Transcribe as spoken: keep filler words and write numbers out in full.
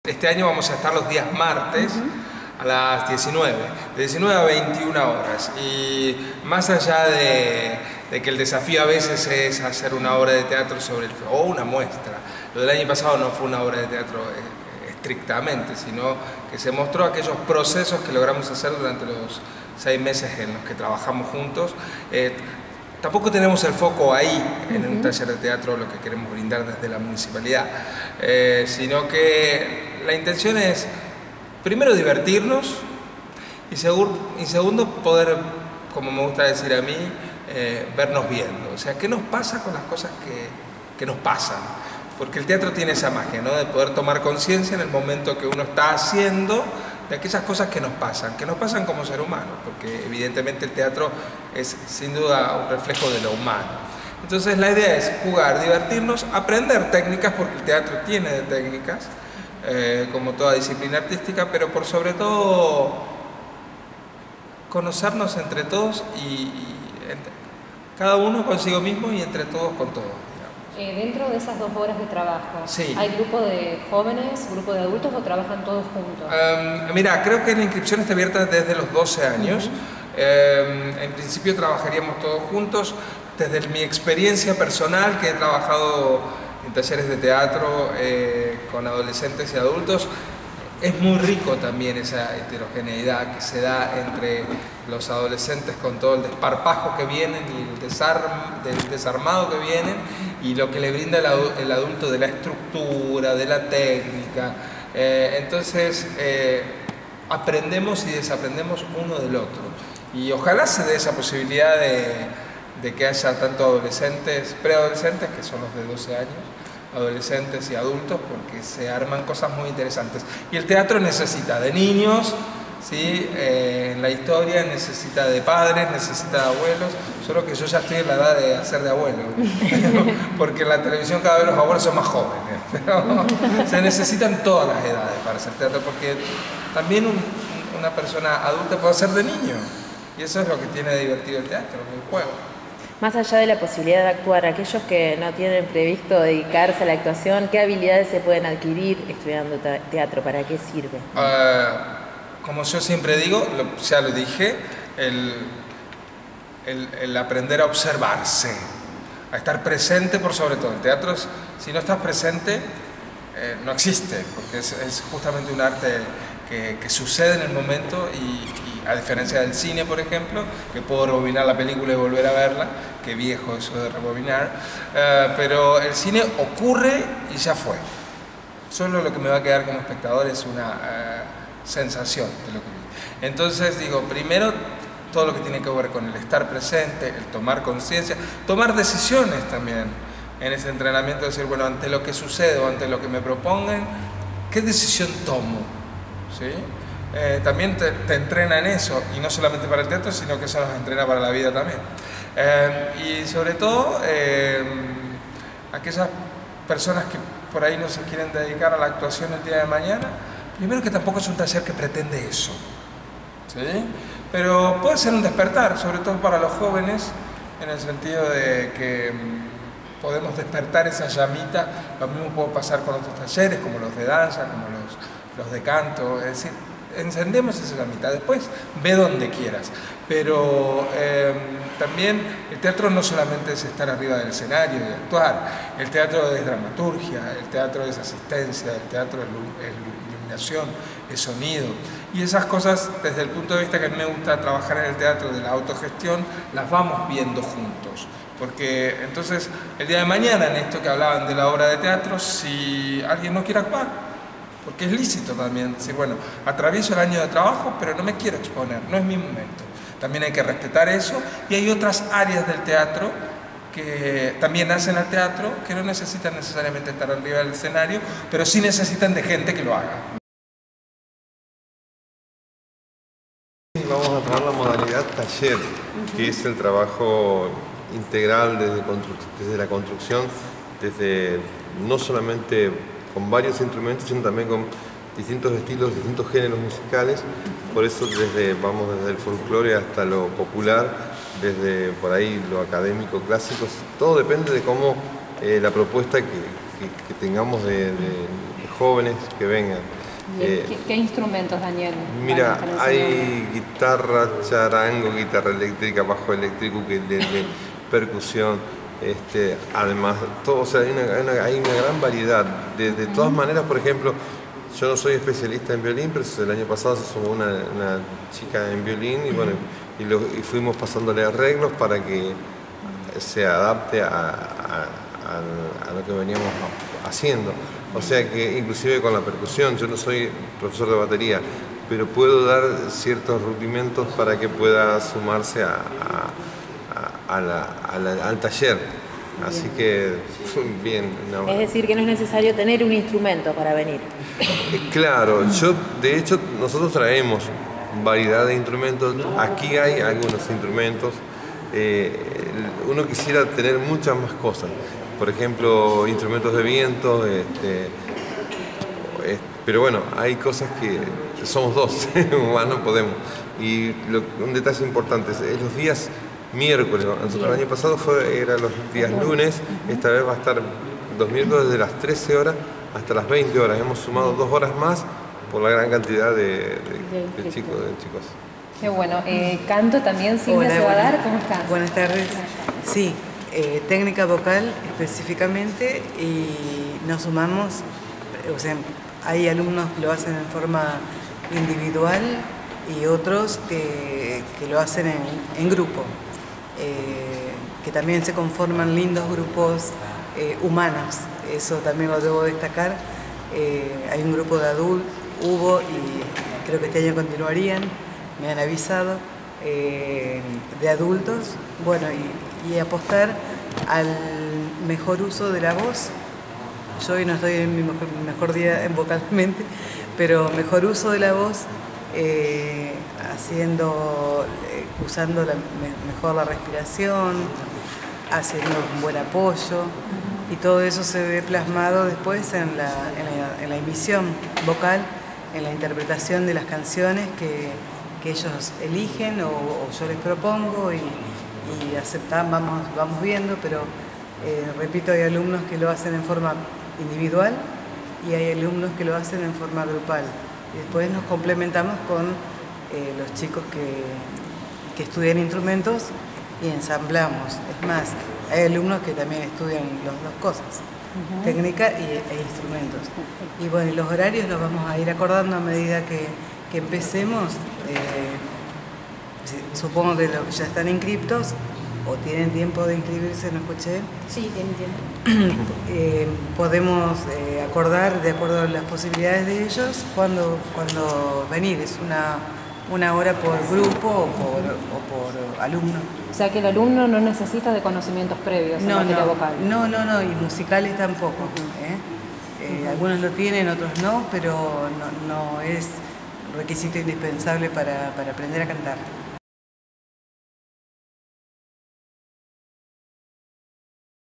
Este año vamos a estar los días martes a las diecinueve, de diecinueve a veintiuna horas, y más allá de, de que el desafío a veces es hacer una obra de teatro sobre el, o una muestra, lo del año pasado no fue una obra de teatro estrictamente, sino que se mostró aquellos procesos que logramos hacer durante los seis meses en los que trabajamos juntos. Eh, Tampoco tenemos el foco ahí, en un taller de teatro, lo que queremos brindar desde la municipalidad, eh, sino que la intención es, primero, divertirnos y, segur, y segundo, poder, como me gusta decir a mí, eh, vernos viendo. O sea, ¿qué nos pasa con las cosas que, que nos pasan? Porque el teatro tiene esa magia, ¿no?, de poder tomar conciencia en el momento que uno está haciendo de aquellas cosas que nos pasan, que nos pasan como ser humano, porque evidentemente el teatro es sin duda un reflejo de lo humano. Entonces la idea es jugar, divertirnos, aprender técnicas, porque el teatro tiene de técnicas, eh, como toda disciplina artística, pero por sobre todo conocernos entre todos y, y entre, cada uno consigo mismo y entre todos con todos. Eh, dentro de esas dos horas de trabajo, sí. ¿hay grupo de jóvenes, grupo de adultos o trabajan todos juntos? Um, mira, creo que la inscripción está abierta desde los doce años. Uh-huh. um, en principio trabajaríamos todos juntos. Desde mi experiencia personal, que he trabajado en talleres de teatro eh, con adolescentes y adultos, es muy rico también esa heterogeneidad que se da entre los adolescentes con todo el desparpajo que vienen y el desarm, del desarmado que vienen, y lo que le brinda el, el adulto de la estructura, de la técnica. Eh, entonces eh, aprendemos y desaprendemos uno del otro. Y ojalá se dé esa posibilidad de, de que haya tanto adolescentes, preadolescentes, que son los de doce años, adolescentes y adultos, porque se arman cosas muy interesantes. Y el teatro necesita de niños, ¿sí? Eh, en la historia necesita de padres, necesita de abuelos, solo que yo ya estoy en la edad de hacer de abuelo, porque en la televisión cada vez los abuelos son más jóvenes, pero se necesitan todas las edades para hacer teatro, porque también un, una persona adulta puede ser de niño, y eso es lo que tiene de divertido el teatro, el juego. Más allá de la posibilidad de actuar, aquellos que no tienen previsto dedicarse a la actuación, ¿qué habilidades se pueden adquirir estudiando teatro? ¿Para qué sirve? Uh, como yo siempre digo, lo, ya lo dije, el, el, el aprender a observarse, a estar presente por sobre todo. El teatro, es, si no estás presente, eh, no existe, porque es, es justamente un arte que, que sucede en el momento y, y a diferencia del cine, por ejemplo, que puedo rebobinar la película y volver a verla, qué viejo eso de rebobinar, uh, pero el cine ocurre y ya fue. Solo lo que me va a quedar como espectador es una uh, sensación de lo que vi. Entonces digo, primero todo lo que tiene que ver con el estar presente, el tomar conciencia, tomar decisiones también en ese entrenamiento, decir, bueno, ante lo que sucede o ante lo que me propongan, ¿qué decisión tomo? ¿Sí? Eh, también te, te entrena en eso, y no solamente para el teatro, sino que eso nos entrena para la vida también. Eh, y sobre todo, eh, aquellas personas que por ahí no se quieren dedicar a la actuación el día de mañana, primero que tampoco es un taller que pretende eso, ¿sí? Pero puede ser un despertar, sobre todo para los jóvenes, en el sentido de que podemos despertar esa llamita. Lo mismo puede pasar con otros talleres, como los de danza, como los, los de canto, es decir, encendemos esa llamita, después ve donde quieras, pero eh, también el teatro no solamente es estar arriba del escenario y actuar, el teatro es dramaturgia, el teatro es asistencia, el teatro es, es iluminación, es sonido, y esas cosas desde el punto de vista que a mí me gusta trabajar en el teatro de la autogestión, las vamos viendo juntos. Porque entonces el día de mañana, en esto que hablaban de la obra de teatro, si alguien no quiere actuar, porque es lícito también decir, bueno, atravieso el año de trabajo, pero no me quiero exponer, no es mi momento. También hay que respetar eso, y hay otras áreas del teatro que también hacen al teatro, que no necesitan necesariamente estar arriba del escenario, pero sí necesitan de gente que lo haga. Vamos a traer la modalidad taller, que es el trabajo integral desde, desde la construcción, desde no solamente con varios instrumentos, sino también con distintos estilos, distintos géneros musicales. Por eso desde, vamos desde el folclore hasta lo popular, desde por ahí lo académico, clásico, todo depende de cómo eh, la propuesta que, que, que tengamos de, de, de jóvenes que vengan. Eh, ¿Qué, ¿Qué instrumentos, Daniel? Mira, hay guitarra, charango, guitarra eléctrica, bajo eléctrico, ukelele, percusión, este, además, todo, o sea, hay una, hay una, hay una gran variedad. De, de todas maneras, por ejemplo, yo no soy especialista en violín, pero el año pasado se sumó una, una chica en violín y, bueno, y, lo, y fuimos pasándole arreglos para que se adapte a, a, a, a lo que veníamos haciendo. O sea que inclusive con la percusión, yo no soy profesor de batería, pero puedo dar ciertos rudimentos para que pueda sumarse a, a, a la, a la, al taller. Así que, bien. No. Es decir, que no es necesario tener un instrumento para venir. Claro, yo, de hecho, nosotros traemos variedad de instrumentos. Aquí hay algunos instrumentos. Eh, uno quisiera tener muchas más cosas. Por ejemplo, instrumentos de viento, este, eh, pero bueno, hay cosas que somos dos, más no podemos. Y lo, un detalle importante es los días miércoles. Nosotros el año pasado fue, era los días lunes, esta vez va a estar los miércoles desde las trece horas hasta las veinte horas. Hemos sumado dos horas más por la gran cantidad de, de, de, chicos, de chicos. Qué bueno. Eh, canto también, Silvia se va a dar. ¿Cómo estás? Buenas tardes. Sí. Eh, técnica vocal específicamente, y nos sumamos, o sea, hay alumnos que lo hacen en forma individual y otros que, que lo hacen en, en grupo, eh, que también se conforman lindos grupos eh, humanos, eso también lo debo destacar. Eh, hay un grupo de adultos, hubo y creo que este año continuarían, me han avisado, eh, de adultos, bueno, y y apostar al mejor uso de la voz. Yo hoy no estoy en mi mejor, mejor día vocalmente, pero mejor uso de la voz, eh, haciendo, eh, usando la, me, mejor la respiración, haciendo un buen apoyo, y todo eso se ve plasmado después en la, en la, en la emisión vocal, en la interpretación de las canciones que, que ellos eligen o, o yo les propongo, y y aceptan, vamos, vamos viendo, pero eh, repito, hay alumnos que lo hacen en forma individual y hay alumnos que lo hacen en forma grupal. Y después nos complementamos con eh, los chicos que, que estudian instrumentos y ensamblamos. Es más, hay alumnos que también estudian las dos cosas, uh-huh. técnica y, e instrumentos. Y bueno, y los horarios los vamos a ir acordando a medida que, que empecemos. Eh, Supongo que ya están inscriptos o tienen tiempo de inscribirse, ¿no escuché? Sí, tienen tiempo. eh, podemos eh, acordar, de acuerdo a las posibilidades de ellos, cuándo cuando venir. Es una, una hora por grupo o por, o por alumno. O sea que el alumno no necesita de conocimientos previos no, en materia no, vocal. No, no, no, y musicales tampoco. ¿eh? Eh, uh-huh. Algunos lo tienen, otros no, pero no, no es requisito indispensable para, para aprender a cantar.